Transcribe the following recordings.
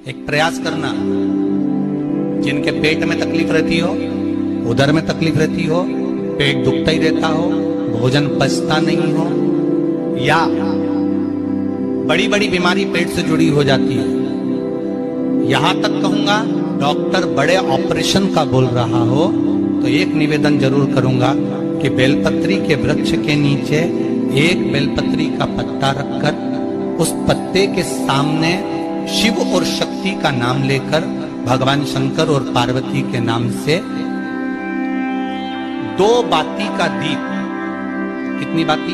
एक प्रयास करना, जिनके पेट में तकलीफ रहती हो, उदर में तकलीफ रहती हो, पेट दुखता ही रहता हो, भोजन पचता नहीं हो, या बड़ी बड़ी बीमारी पेट से जुड़ी हो जाती है, यहां तक कहूंगा डॉक्टर बड़े ऑपरेशन का बोल रहा हो, तो एक निवेदन जरूर करूंगा कि बेलपत्री के वृक्ष के नीचे एक बेलपत्री का पत्ता रखकर उस पत्ते के सामने शिव और शक्ति का नाम लेकर भगवान शंकर और पार्वती के नाम से 2 बाती का दीप, कितनी बाती?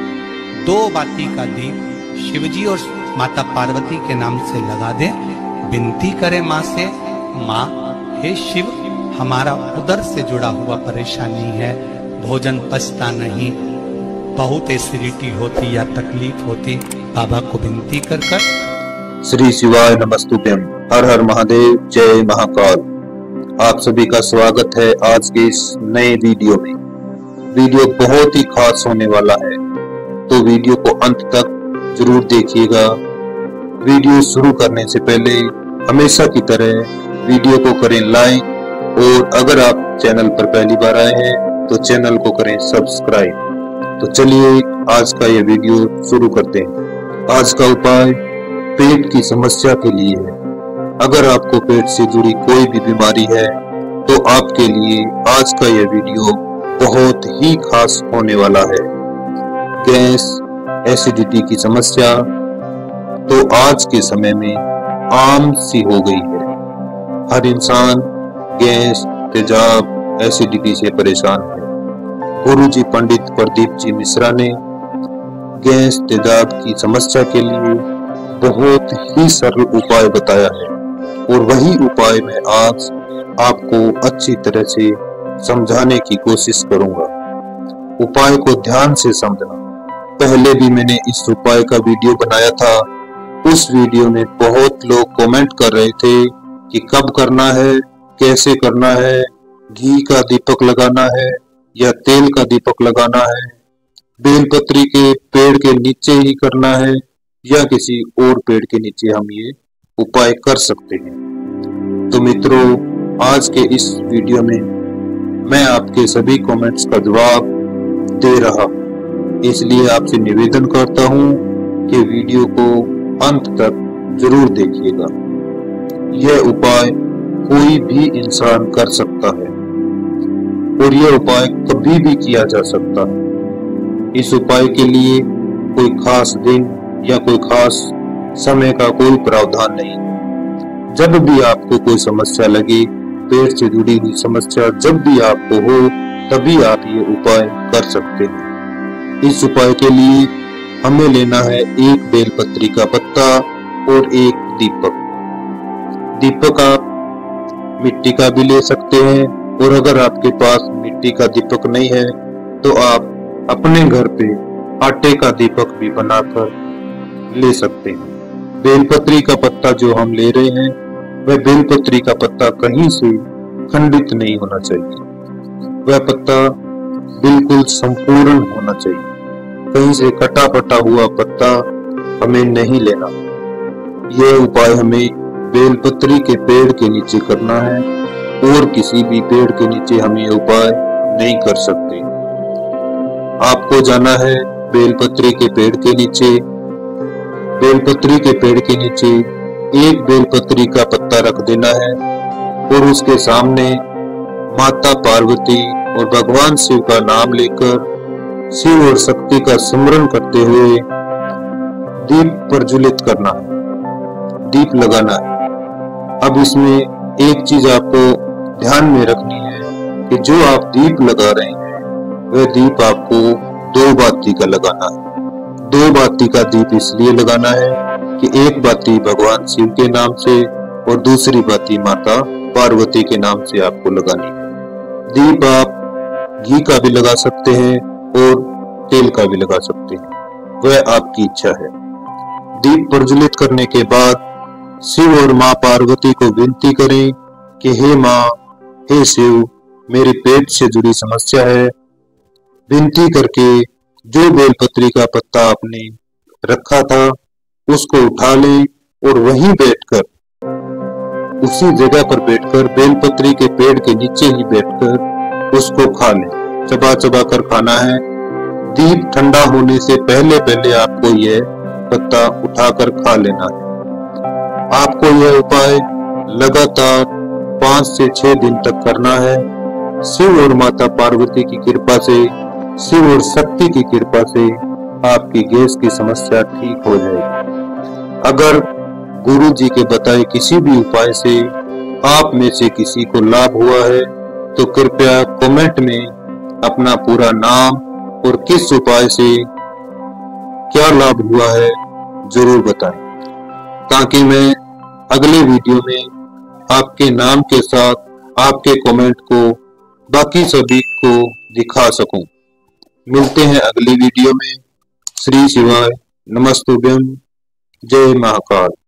2 बाती का दीप शिवजी और माता पार्वती के नाम से लगा दे, विनती करे मां से, मां हे शिव, हमारा उदर से जुड़ा हुआ परेशानी है, भोजन पचता नहीं, बहुत एसिडिटी होती या तकलीफ होती, बाबा को विनती कर कर। श्री शिवाय नमस्तुभ्यम। हर हर महादेव, जय महाकाल। आप सभी का स्वागत है आज के इस नए वीडियो में। वीडियो बहुत ही खास होने वाला है, तो वीडियो को अंत तक जरूर देखिएगा। वीडियो शुरू करने से पहले हमेशा की तरह वीडियो को करें लाइक, और अगर आप चैनल पर पहली बार आए हैं तो चैनल को करें सब्सक्राइब। तो चलिए आज का ये वीडियो शुरू करते हैं। आज का उपाय पेट की समस्या के लिए है। अगर आपको पेट से जुड़ी कोई भी बीमारी है तो आपके लिए आज का यह वीडियो बहुत ही खास होने वाला है। गैस, एसिडिटी की समस्या तो आज के समय में आम सी हो गई है। हर इंसान गैस, तेजाब, एसिडिटी से परेशान है। गुरुजी पंडित प्रदीप जी मिश्रा ने गैस, तेजाब की समस्या के लिए बहुत ही सरल उपाय बताया है, और वही उपाय मैं आज आपको अच्छी तरह से समझाने की कोशिश करूंगा। उपाय को ध्यान से समझना। पहले भी मैंने इस उपाय का वीडियो बनाया था। उस वीडियो में बहुत लोग कमेंट कर रहे थे कि कब करना है, कैसे करना है, घी का दीपक लगाना है या तेल का दीपक लगाना है, बेलपत्री के पेड़ के नीचे ही करना है या किसी और पेड़ के नीचे हम ये उपाय कर सकते हैं। तो मित्रों, आज के इस वीडियो में मैं आपके सभी कमेंट्स का जवाब दे रहा हूं, इसलिए आपसे निवेदन करता हूं कि वीडियो को अंत तक जरूर देखिएगा। यह उपाय कोई भी इंसान कर सकता है और यह उपाय कभी भी किया जा सकता है। इस उपाय के लिए कोई खास दिन या कोई खास समय का कोई प्रावधान नहीं है। जब भी आपको कोई समस्या लगे, पेट से जुड़ी हुई समस्या जब भी आपको हो, तभी आप ये उपाय कर सकते हैं। इस उपाय के लिए हमें लेना है एक बेलपत्री का पत्ता और एक दीपक। दीपक आप मिट्टी का भी ले सकते हैं, और अगर आपके पास मिट्टी का दीपक नहीं है तो आप अपने घर पे आटे का दीपक भी बनाकर ले सकते हैं। बेलपत्री का पत्ता जो हम ले रहे हैं, वह बेलपत्री का पत्ता कहीं से खंडित नहीं होना चाहिए। वह पत्ता बिल्कुल संपूर्ण होना चाहिए। कहीं से कटा फटा हुआ पत्ता हमें नहीं लेना। यह उपाय हमें बेलपत्री के पेड़ के नीचे करना है, और किसी भी पेड़ के नीचे हम ये उपाय नहीं कर सकते। आपको जाना है बेलपत्री के पेड़ के नीचे। बेलपत्री के पेड़ के नीचे एक बेलपत्री का पत्ता रख देना है, और उसके सामने माता पार्वती और भगवान शिव का नाम लेकर शिव और शक्ति का स्मरण करते हुए दीप प्रज्वलित करना है, दीप लगाना है। अब इसमें एक चीज आपको ध्यान में रखनी है कि जो आप दीप लगा रहे हैं, वह दीप आपको 2 बाती का लगाना है। 2 बाती का दीप इसलिए लगाना है कि एक बाती भगवान शिव के नाम से और दूसरी बाती माता पार्वती के नाम से आपको लगानी है। दीप आप घी का भी लगा सकते हैं और तेल का भी लगा सकते हैं, वह आपकी इच्छा है। दीप प्रज्वलित करने के बाद शिव और मां पार्वती को विनती करें कि हे मां, हे शिव, मेरे पेट से जुड़ी समस्या है। विनती करके जो बेलपत्री का पत्ता आपने रखा था उसको उठा लें, और वहीं बैठकर उसी जगह पर बैठकर बेलपत्री के पेड़ के नीचे ही बैठकर उसको खा लें। चबा चबा कर खाना है। दीप ठंडा होने से पहले पहले आपको यह पत्ता उठाकर खा लेना है। आपको यह उपाय लगातार 5 से 6 दिन तक करना है। शिव और माता पार्वती की कृपा से, शिव और शक्ति की कृपा से आपकी गैस की समस्या ठीक हो जाएगी। अगर गुरु जी के बताए किसी भी उपाय से आप में से किसी को लाभ हुआ है तो कृपया कमेंट में अपना पूरा नाम और किस उपाय से क्या लाभ हुआ है जरूर बताएं, ताकि मैं अगले वीडियो में आपके नाम के साथ आपके कमेंट को बाकी सभी को दिखा सकूं। मिलते हैं अगली वीडियो में। श्री शिवाय नमस्तुभ्यम। जय महाकाल।